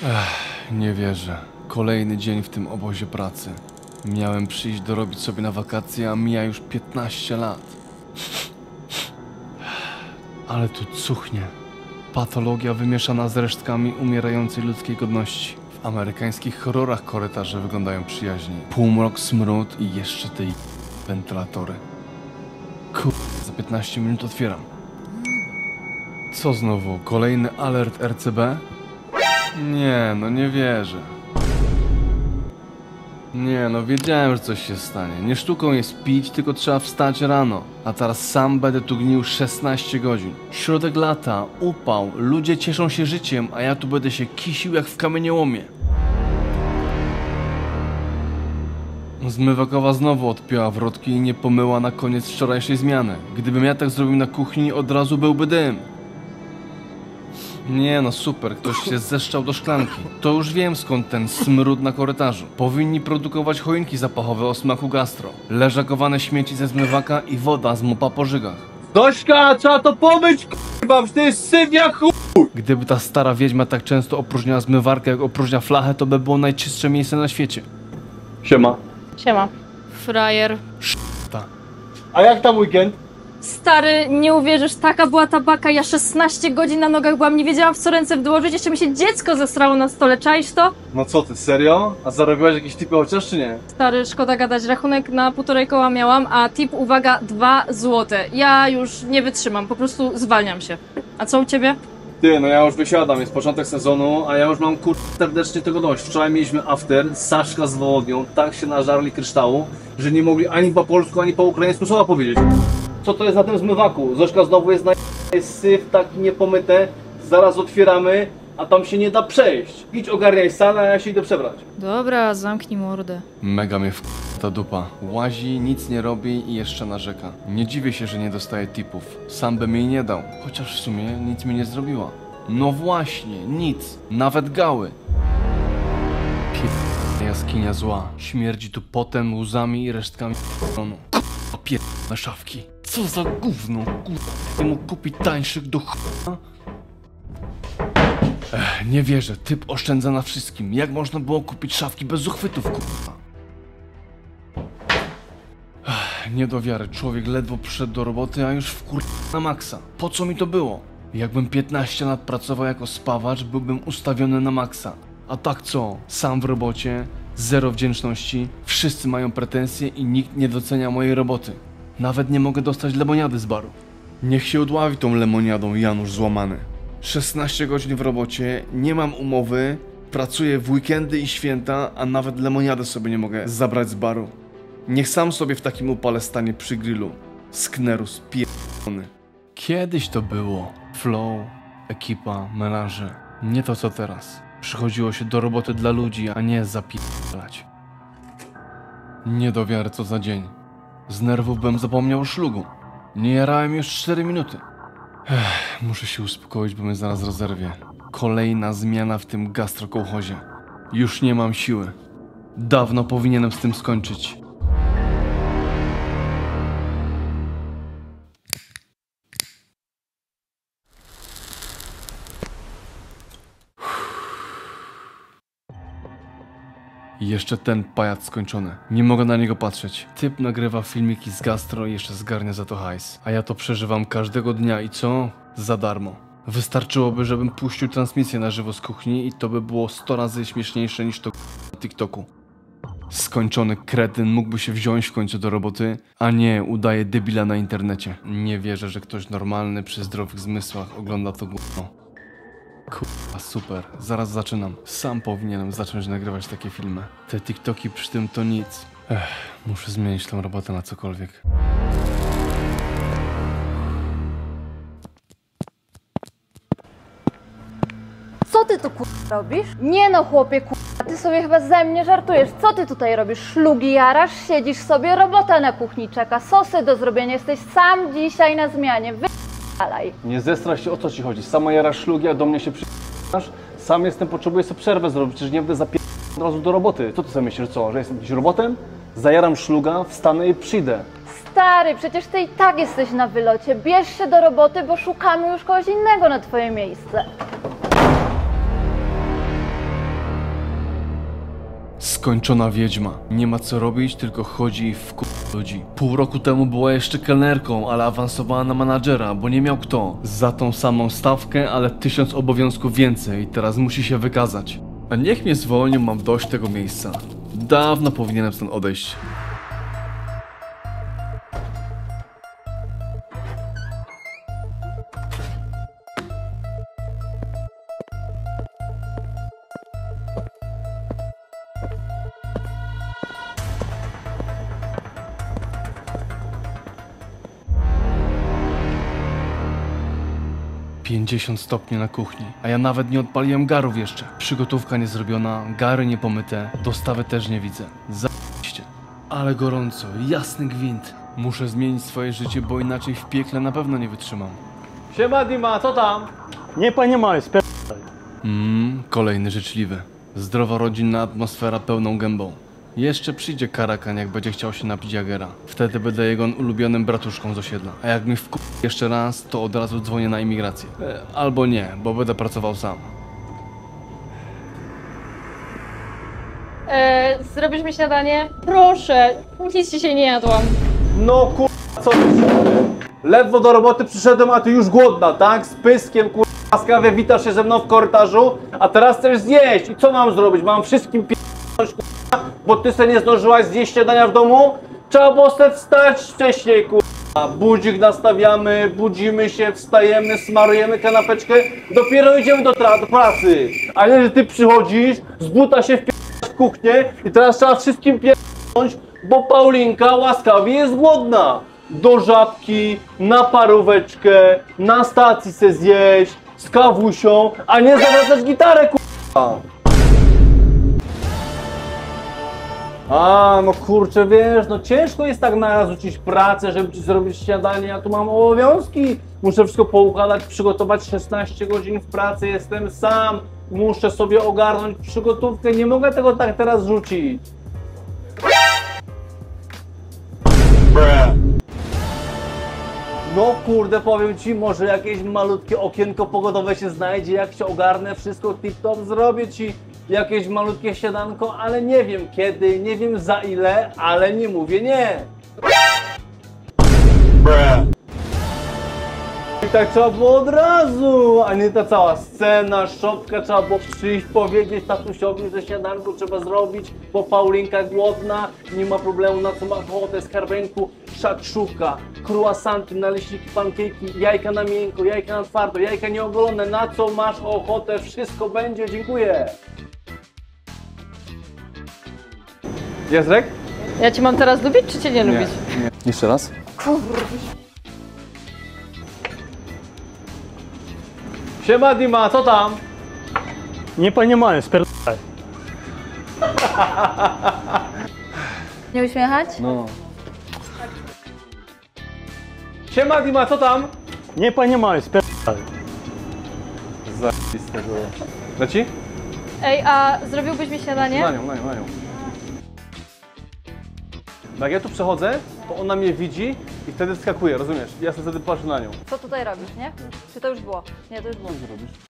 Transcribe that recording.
Nie wierzę. Kolejny dzień w tym obozie pracy. Miałem przyjść dorobić sobie na wakacje, a mija już 15 lat. Ale tu cuchnie. Patologia wymieszana z resztkami umierającej ludzkiej godności. W amerykańskich horrorach korytarze wyglądają przyjaźnie. Półmrok, smród i jeszcze te wentylatory. Za 15 minut otwieram. Co znowu? Kolejny alert RCB? Nie, no nie wierzę. Nie, no wiedziałem, że coś się stanie. Nie sztuką jest pić, tylko trzeba wstać rano. A teraz sam będę tu gnił 16 godzin. Środek lata, upał, ludzie cieszą się życiem, a ja tu będę się kisił jak w kamieniołomie. Zmywakowa znowu odpięła wrotki i nie pomyła na koniec wczorajszej zmiany. Gdybym ja tak zrobił na kuchni, od razu byłby dym. Nie no super, ktoś się zeszczał do szklanki. To już wiem skąd ten smród na korytarzu. Powinni produkować choinki zapachowe o smaku gastro. Leżakowane śmieci ze zmywaka i woda z mopa po żygach. Dośka, trzeba to pomyć, k***a, to jest syf jak chuj! Gdyby ta stara wiedźma tak często opróżniała zmywarkę jak opróżnia flachę, to by było najczystsze miejsce na świecie. Siema. Siema. Frajer. A jak tam weekend? Stary, nie uwierzysz, taka była ta baka, ja 16 godzin na nogach byłam, nie wiedziałam w co ręce włożyć, jeszcze mi się dziecko zesrało na stole, czaisz to? No co ty, serio? A zarobiłaś jakieś tipy chociaż czy nie? Stary, szkoda gadać, rachunek na 1,5 koła miałam, a tip, uwaga, 2 złote. Ja już nie wytrzymam, po prostu zwalniam się. A co u ciebie? Ty, no ja już wysiadam, jest początek sezonu, a ja już mam serdecznie tego dość. Wczoraj mieliśmy after, Saszka z Wołodnią, tak się nażarli kryształu, że nie mogli ani po polsku, ani po ukraińsku słowa powiedzieć. Co to jest na tym zmywaku? Zośka znowu jest syf, taki niepomyte, zaraz otwieramy, a tam się nie da przejść. Idź ogarniaj salę, a ja się idę przebrać. Dobra, zamknij mordę. Mega mnie ta dupa. Łazi, nic nie robi i jeszcze narzeka. Nie dziwię się, że nie dostaje tipów. Sam bym jej nie dał, chociaż w sumie nic mi nie zrobiła. No właśnie, nic. Nawet gały. Jaskinia zła. Śmierdzi tu potem, łzami i resztkami na szafki. Co za gówno, nie mógł kupić tańszych do nie wierzę, typ oszczędza na wszystkim. Jak można było kupić szafki bez uchwytów, kurwa? Nie do wiary, człowiek ledwo przyszedł do roboty, a już na maksa. Po co mi to było? Jakbym 15 lat pracował jako spawacz, byłbym ustawiony na maksa. A tak co? Sam w robocie, zero wdzięczności, wszyscy mają pretensje i nikt nie docenia mojej roboty. Nawet nie mogę dostać lemoniady z baru. Niech się odławi tą lemoniadą Janusz złamany. 16 godzin w robocie, nie mam umowy, pracuję w weekendy i święta, a nawet lemoniadę sobie nie mogę zabrać z baru. Niech sam sobie w takim upale stanie przy grillu. Sknerus pierdolony. Kiedyś to było. Flow, ekipa, melanże. Nie to co teraz. Przychodziło się do roboty dla ludzi, a nie zapierdalać. Nie do wiary co za dzień. Z nerwów bym zapomniał o szlugu. Nie jarałem już 4 minuty. Muszę się uspokoić, bo mnie zaraz rozerwie. Kolejna zmiana w tym gastrokołchozie. Już nie mam siły. Dawno powinienem z tym skończyć. I jeszcze ten pajac skończony. Nie mogę na niego patrzeć. Typ nagrywa filmiki z gastro i jeszcze zgarnia za to hajs. A ja to przeżywam każdego dnia i co? Za darmo. Wystarczyłoby, żebym puścił transmisję na żywo z kuchni i to by było 100 razy śmieszniejsze niż to na TikToku. Skończony kretyn mógłby się wziąć w końcu do roboty, a nie udaje debila na internecie. Nie wierzę, że ktoś normalny przy zdrowych zmysłach ogląda to gówno. Kurwa, super. Zaraz zaczynam. Sam powinienem zacząć nagrywać takie filmy. Te TikToki przy tym to nic. Muszę zmienić tą robotę na cokolwiek. Co ty tu robisz? Nie no chłopie ty sobie chyba ze mnie żartujesz. Co ty tutaj robisz? Szlugi jarasz? Siedzisz sobie, robota na kuchni czeka, sosy do zrobienia, jesteś sam dzisiaj na zmianie. Wypalaj. Nie zestrasz się, o co ci chodzi. Sama jarasz szlugi, a do mnie się przyjdziesz. Sam jestem, potrzebuję sobie przerwę zrobić, przecież nie będę od razu do roboty. Co ty sobie myślisz, co? Że jestem jakimś robotem? Zajaram szluga, wstanę i przyjdę. Stary, przecież ty i tak jesteś na wylocie. Bierz się do roboty, bo szukamy już kogoś innego na twoje miejsce. Skończona wiedźma. Nie ma co robić, tylko chodzi i ludzi. Pół roku temu była jeszcze kelnerką, ale awansowała na menadżera, bo nie miał kto. Za tą samą stawkę, ale 1000 obowiązków więcej i teraz musi się wykazać. A niech mnie zwolnią, mam dość tego miejsca. Dawno powinienem stąd odejść. ...50 stopni na kuchni, a ja nawet nie odpaliłem garów jeszcze. Przygotówka nie zrobiona, gary nie pomyte, dostawy też nie widzę. Zajebiście. Ale gorąco, jasny gwint. Muszę zmienić swoje życie, bo inaczej w piekle na pewno nie wytrzymam. Siema Dima, co tam? Nie понимаю, Kolejny życzliwy. Zdrowa rodzinna atmosfera pełną gębą. Jeszcze przyjdzie Karakan, jak będzie chciał się napić Jagera. Wtedy będę jego ulubionym bratuszką z osiedla. A jak mi jeszcze raz, to od razu dzwonię na imigrację. Albo nie, bo będę pracował sam. Zrobisz mi śniadanie? Proszę, nic dzisiaj nie jadłam. No kurwa, co ty? Ledwo do roboty przyszedłem, a ty już głodna, tak? Z pyskiem, kurwa, łaskawie witasz się ze mną w korytarzu, a teraz chcesz zjeść. I co mam zrobić? Mam wszystkim p***ć, kurwa, bo ty se nie zdążyłaś zjeść śniadania w domu? Trzeba było se wstać wcześniej, kurwa. Budzik nastawiamy, budzimy się, wstajemy, smarujemy kanapeczkę, dopiero idziemy do pracy. A nie, że ty przychodzisz, z buta się w kuchnię i teraz trzeba wszystkim p***ć, bo Paulinka łaskawie jest głodna. Do żabki, na paróweczkę, na stacji se zjeść, z kawusią, a nie zawracać gitarę, k***a. A, no kurczę, wiesz, no ciężko jest tak naraz rzucić pracę, żeby ci zrobić śniadanie, ja tu mam obowiązki. Muszę wszystko poukładać, przygotować 16 godzin w pracy, jestem sam. Muszę sobie ogarnąć przygotówkę, nie mogę tego tak teraz rzucić. No kurde, powiem ci, może jakieś malutkie okienko pogodowe się znajdzie, jak się ogarnę, wszystko tip-top, zrobię ci jakieś malutkie śniadanko, ale nie wiem kiedy, nie wiem za ile, ale nie mówię nie. I tak trzeba było od razu, a nie ta cała scena, szopka, trzeba było przyjść, powiedzieć tatusiowi, że śniadanko trzeba zrobić, bo Paulinka głodna, nie ma problemu, na co ma ochotę, skarbenku, szakszuka, croissanty, naleśniki, pancake'i, jajka na miękko, jajka na twardo, jajka nieogolone, na co masz ochotę, wszystko będzie, dziękuję. Jezrek? Ja cię mam teraz lubić, czy cię nie lubić? Nie. Jeszcze raz. Siema Dima, co tam? Не понимаю, Nie uśmiechać? No. Siema Dima, co tam? Не понимаю, Zajebiste było. Leci? Ej, a zrobiłbyś mi śniadanie? Na nią. Jak ja tu przechodzę, to ona mnie widzi i wtedy wskakuje, rozumiesz? Ja sobie wtedy patrzę na nią. Co tutaj robisz, nie? Czy to już było? Nie, to już było.